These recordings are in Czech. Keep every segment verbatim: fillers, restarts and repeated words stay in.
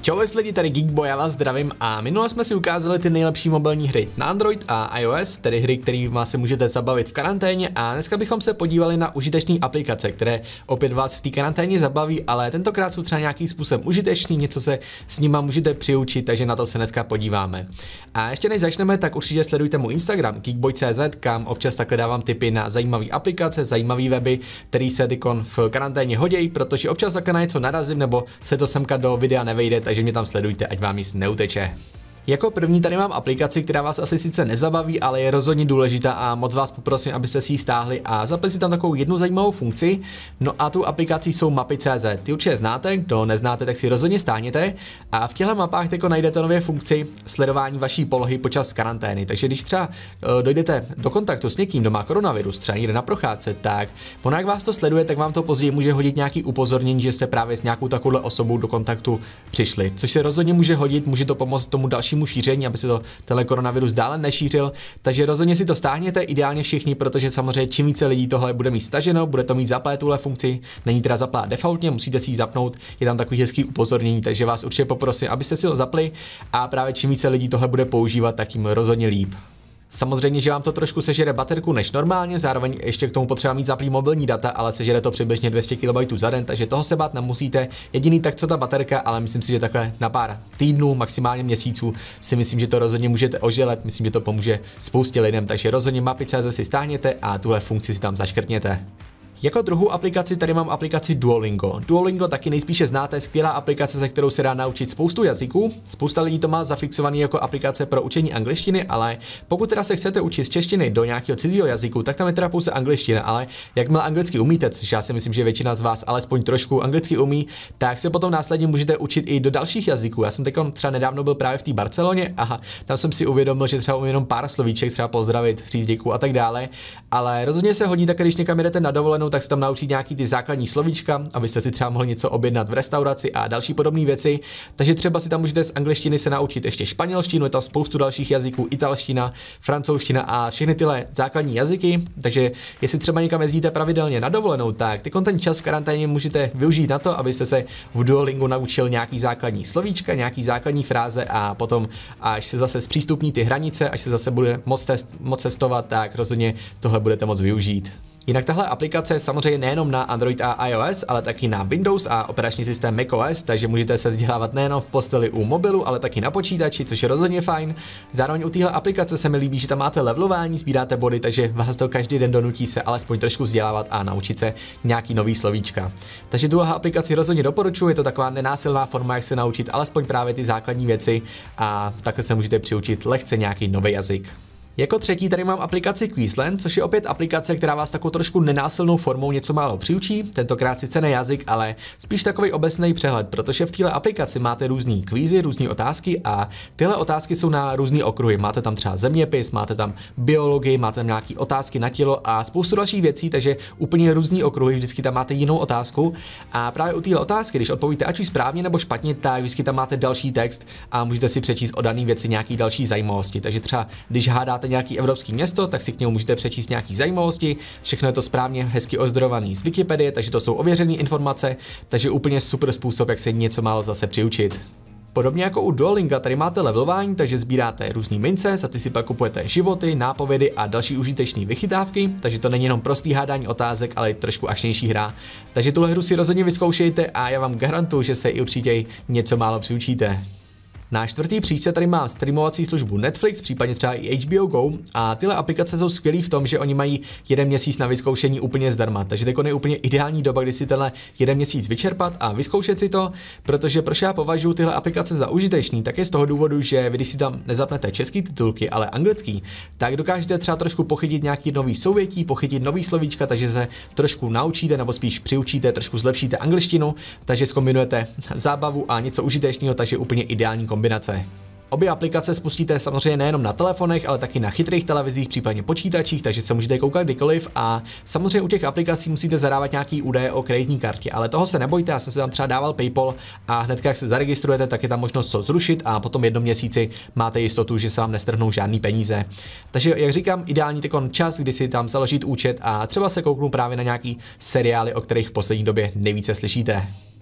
Čau lidi, tady Geekboy, já vás zdravím a minule jsme si ukázali ty nejlepší mobilní hry na Android a iOS, tedy hry, kterými se můžete zabavit v karanténě, a dneska bychom se podívali na užitečné aplikace, které opět vás v té karanténě zabaví, ale tentokrát jsou třeba nějakým způsobem užitečný, něco se s nima můžete přiučit, takže na to se dneska podíváme. A ještě než začneme, tak určitě sledujte můj Instagram geekboy tečka cz, kam občas takhle dávám tipy na zajímavé aplikace, zajímavé weby, které se tykon v karanténě hodí, protože občas takhle na něco narazím nebo se to semka do videa nevejde, takže mě tam sledujte, ať vám nic neuteče. Jako první tady mám aplikaci, která vás asi sice nezabaví, ale je rozhodně důležitá a moc vás poprosím, abyste si ji stáhli a zapli si tam takovou jednu zajímavou funkci. No a tu aplikací jsou mapy tečka cz. Ty určitě znáte, kdo neznáte, tak si rozhodně stáhněte. A v těchto mapách teď najdete nově funkci sledování vaší polohy počas karantény. Takže když třeba uh, dojdete do kontaktu s někým, kdo má koronavirus, třeba někde na procházce, tak ono jak vás to sleduje, tak vám to později může hodit nějaký upozornění, že jste právě s nějakou takovou osobou do kontaktu přišli. Což se rozhodně může hodit, může to pomoct tomu dalšímu šíření, aby se to tenhle koronavirus dále nešířil. Takže rozhodně si to stáhněte, ideálně všichni, protože samozřejmě čím více lidí tohle bude mít staženo, bude to mít zaplé tuhle funkci, není teda zaplá defaultně, musíte si ji zapnout, je tam takový hezký upozornění, takže vás určitě poprosím, abyste si ho zapli, a právě čím více lidí tohle bude používat, tak jim rozhodně líp. Samozřejmě, že vám to trošku sežere baterku než normálně, zároveň ještě k tomu potřeba mít zaplý mobilní data, ale sežere to přibližně dvě stě kilobajtů za den, takže toho se bát nemusíte. Jediný tak co ta baterka, ale myslím si, že takhle na pár týdnů, maximálně měsíců si myslím, že to rozhodně můžete oželet, myslím, že to pomůže spoustě lidem, takže rozhodně mapy tečka cz si stáhněte a tuhle funkci si tam zaškrtněte. Jako druhou aplikaci tady mám aplikaci Duolingo. Duolingo taky nejspíše znáte, skvělá aplikace, se kterou se dá naučit spoustu jazyků. Spousta lidí to má zafixovaný jako aplikace pro učení angličtiny, ale pokud teda se chcete učit z češtiny do nějakého cizího jazyku, tak tam je teda pouze angličtina, ale jakmile anglicky umíte, což já si myslím, že většina z vás alespoň trošku anglicky umí, tak se potom následně můžete učit i do dalších jazyků. Já jsem teď třeba nedávno byl právě v té Barceloně a tam jsem si uvědomil, že třeba umím jenom pár slovíček, třeba pozdravit, říct děkuju a tak dále, ale rozhodně se hodí také, když někam jdete na dovolenou, tak se tam naučit nějaký ty základní slovíčka, abyste si třeba mohli něco objednat v restauraci a další podobné věci. Takže třeba si tam můžete z angličtiny se naučit ještě španělštinu, je tam spoustu dalších jazyků, italština, francouzština a všechny tyhle základní jazyky. Takže jestli třeba někam jezdíte pravidelně na dovolenou, tak ty ten čas v karanténě můžete využít na to, abyste se v Duolingu naučil nějaký základní slovíčka, nějaký základní fráze, a potom až se zase zpřístupní ty hranice, až se zase bude moc, cest, moc cestovat, tak rozhodně tohle budete moc využít. Jinak tahle aplikace je samozřejmě nejenom na Android a iOS, ale taky na Windows a operační systém macOS, takže můžete se vzdělávat nejenom v posteli u mobilu, ale taky na počítači, což je rozhodně fajn. Zároveň u téhle aplikace se mi líbí, že tam máte levelování, sbíráte body, takže vás to každý den donutí se alespoň trošku vzdělávat a naučit se nějaký nový slovíčka. Takže tuhle aplikaci rozhodně doporučuji, je to taková nenásilná forma, jak se naučit alespoň právě ty základní věci, a takhle se můžete přiučit lehce nějaký nový jazyk. Jako třetí tady mám aplikaci Quizlet, což je opět aplikace, která vás takovou trošku nenásilnou formou něco málo přiučí, tentokrát sice ne jazyk, ale spíš takový obecný přehled, protože v téhle aplikaci máte různý kvízy, různé otázky a tyhle otázky jsou na různé okruhy. Máte tam třeba zeměpis, máte tam biologii, máte tam nějaké otázky na tělo a spoustu dalších věcí, takže úplně různý okruhy, vždycky tam máte jinou otázku, a právě u téhle otázky, když odpovíte ať už správně nebo špatně, tak vždycky tam máte další text a můžete si přečíst o dané věci nějaké další zajímavosti. Takže třeba když hádáte nějaký evropský město, tak si k němu můžete přečíst nějaký zajímavosti. Všechno je to správně hezky ozdrojovaný z Wikipedie, takže to jsou ověřené informace, takže úplně super způsob, jak se něco málo zase přiučit. Podobně jako u Duolinga tady máte levelování, takže sbíráte různý mince, za ty si pak kupujete životy, nápovědy a další užitečné vychytávky, takže to není jenom prostý hádání otázek, ale i trošku ašnější hra. Takže tuhle hru si rozhodně vyzkoušejte a já vám garantuju, že se i určitě něco málo přiučíte. Na čtvrtý příčce tady mám streamovací službu Netflix, případně třeba i H B O Go, a tyhle aplikace jsou skvělý v tom, že oni mají jeden měsíc na vyzkoušení úplně zdarma, takže teď je úplně ideální doba, kdy si tenhle jeden měsíc vyčerpat a vyzkoušet si to, protože proč já považuji tyhle aplikace za užitečný, tak je z toho důvodu, že vy když si tam nezapnete český titulky, ale anglický, tak dokážete třeba trošku pochytit nějaký nový souvětí, pochytit nový slovíčka, takže se trošku naučíte nebo spíš přiučíte, trošku zlepšíte angličtinu, takže zkombinujete zábavu a něco užitečného, takže úplně ideální kombinace. Obě aplikace spustíte samozřejmě nejenom na telefonech, ale taky na chytrých televizích, případně počítačích, takže se můžete koukat kdykoliv, a samozřejmě u těch aplikací musíte zadávat nějaký údaje o kreditní kartě, ale toho se nebojte, já jsem si tam třeba dával PayPal a hned jak se zaregistrujete, tak je tam možnost to zrušit a potom jednom měsíci máte jistotu, že se vám nestrhnou žádný peníze. Takže jak říkám, ideální tekon čas, kdy si tam založit účet a třeba se kouknu právě na nějaký seriály, o kterých v poslední době nejvíce slyšíte.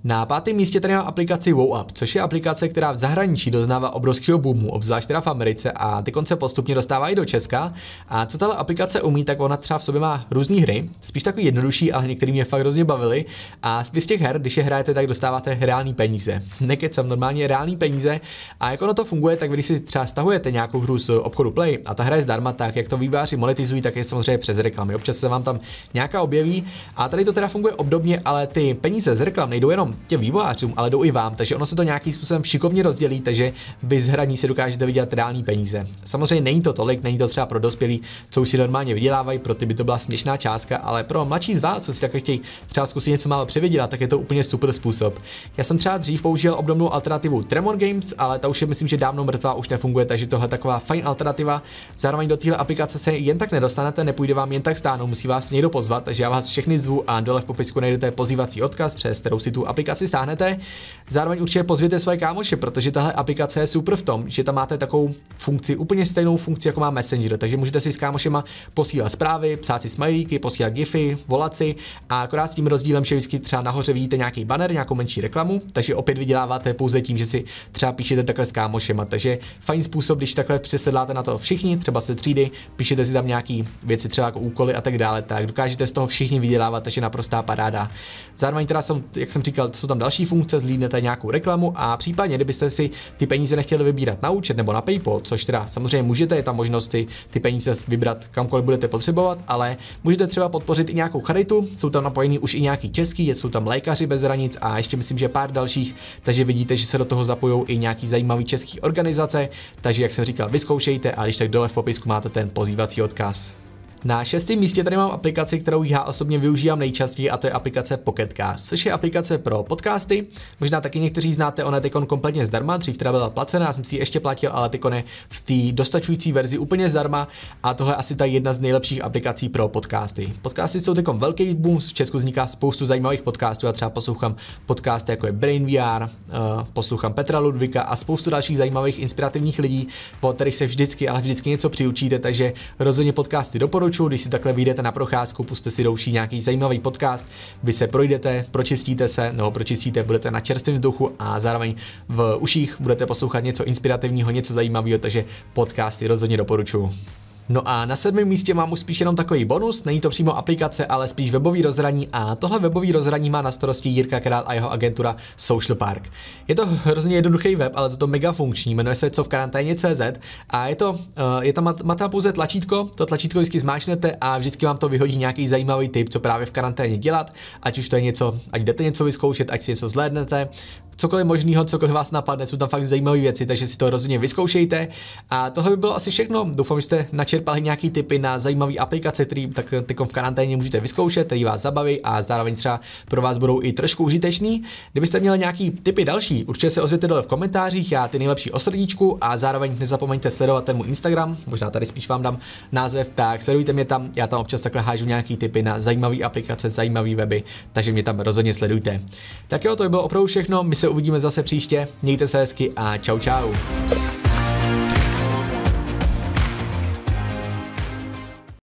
Na pátém místě tady mám aplikaci WoWup, což je aplikace, která v zahraničí doznává obrovského boomu, obzvlášť teda v Americe, a ty konce postupně dostává i do Česka. A co tahle aplikace umí, tak ona třeba v sobě má různé hry, spíš takový jednodušší, ale některý mě fakt hrozně bavily. A z těch her, když je hrajete, tak dostáváte reální peníze. Nekecam, normálně reální peníze. A jak ono to funguje, tak když si třeba stahujete nějakou hru z obchodu Play a ta hra je zdarma, tak jak to vývojáři monetizují, tak je samozřejmě přes reklamy. Občas se vám tam nějaká objeví. A tady to teda funguje obdobně, ale ty peníze z reklam nejdou jenom těm vývojářům, ale jdou i vám, takže ono se to nějakým způsobem šikovně rozdělí, takže vy z hraní si dokážete vydělat reální peníze. Samozřejmě není to tolik, není to třeba pro dospělí, co už si normálně vydělávají, pro ty by to byla směšná částka, ale pro mladší z vás, co si takhle chtějí třeba zkusit něco málo převydělat, tak je to úplně super způsob. Já jsem třeba dřív použil obdobnou alternativu Tremor Games, ale ta už je, myslím, že dávno mrtvá, už nefunguje, takže tohle je taková fajn alternativa. Zároveň do téhle aplikace se jen tak nedostanete, nepůjde vám jen tak stáhnout, musí vás někdo pozvat, takže já vás všechny zvu a dole v popisku najdete pozývací odkaz, přes kterou si tu aplikaci stáhnete. Zároveň určitě pozvěte své kámoše, protože tahle aplikace je super v tom, že tam máte takovou funkci, úplně stejnou funkci, jako má Messenger, takže můžete si s kámošema posílat zprávy, psát si smajlíky, posílat gify, volat si, a akorát s tím rozdílem, že vždycky třeba nahoře vidíte nějaký banner, nějakou menší reklamu, takže opět vyděláváte pouze tím, že si třeba píšete takhle s kámošema, takže fajn způsob, když takhle přesedláte na to všichni, třeba se třídy, píšete si tam nějaký věci, třeba jako úkoly a tak dále, tak dokážete z toho všichni vydělávat, takže naprostá paráda. Zároveň teda jsem, jak jsem říkal, jsou tam další funkce, zlídnete nějakou reklamu a případně, kdybyste si ty peníze nechtěli vybírat na účet nebo na PayPal, což teda samozřejmě můžete, je tam možnost si ty peníze vybrat kamkoliv budete potřebovat, ale můžete třeba podpořit i nějakou charitu, jsou tam napojení už i nějaký český, jsou tam lékaři bez hranic a ještě myslím, že pár dalších, takže vidíte, že se do toho zapojou i nějaký zajímavý český organizace, takže jak jsem říkal, vyzkoušejte a když tak dole v popisku máte ten pozývací odkaz. Na šestém místě tady mám aplikaci, kterou já osobně využívám nejčastěji, a to je aplikace Pocket Cast, což je aplikace pro podcasty. Možná taky někteří znáte, ona je teď kompletně zdarma, dřív teda byla placená, já jsem si ji ještě platil, ale teď je v té dostačující verzi úplně zdarma a tohle je asi ta jedna z nejlepších aplikací pro podcasty. Podcasty jsou teď velký boom, v Česku vzniká spoustu zajímavých podcastů, já třeba poslouchám podcasty jako je Brain V R, uh, poslouchám Petra Ludvika a spoustu dalších zajímavých inspirativních lidí, po kterých se vždycky, ale vždycky něco přiučíte, takže rozhodně podcasty doporučuji. Když si takhle vyjdete na procházku, puste si douší nějaký zajímavý podcast, vy se projdete, pročistíte se, nebo pročistíte, budete na čerstvém vzduchu a zároveň v uších budete poslouchat něco inspirativního, něco zajímavého, takže podcasty rozhodně doporučuji. No a na sedmém místě mám už spíš jenom takový bonus, není to přímo aplikace, ale spíš webový rozhraní a tohle webový rozhraní má na starosti Jirka Král a jeho agentura Social Park. Je to hrozně jednoduchý web, ale za to mega funkční, jmenuje se co v karanténě tečka cé zet a je to, je tam, má tam pouze tlačítko, to tlačítko vždycky zmáčknete a vždycky vám to vyhodí nějaký zajímavý tip, co právě v karanténě dělat, ať už to je něco, ať jdete něco vyzkoušet, ať si něco zhlédnete, cokoliv možného, cokoliv vás napadne, jsou tam fakt zajímavé věci, takže si to rozhodně vyzkoušejte. A tohle by bylo asi všechno. Doufám, že jste načerpali nějaký tipy na zajímavé aplikace, které tak tykom v karanténě můžete vyzkoušet, které vás zabaví a zároveň třeba pro vás budou i trošku užitečný. Kdybyste měli nějaký tipy další, určitě se ozvěte dole v komentářích, já ty nejlepší o srdíčku a zároveň nezapomeňte sledovat ten můj Instagram, možná tady spíš vám dám název, tak sledujte mě tam, já tam občas takhle hážu nějaký tipy na zajímavé aplikace, zajímavé weby, takže mě tam rozhodně sledujte. Tak jo, to by bylo opravdu všechno, my se uvidíme zase příště, mějte se hezky a čau čau.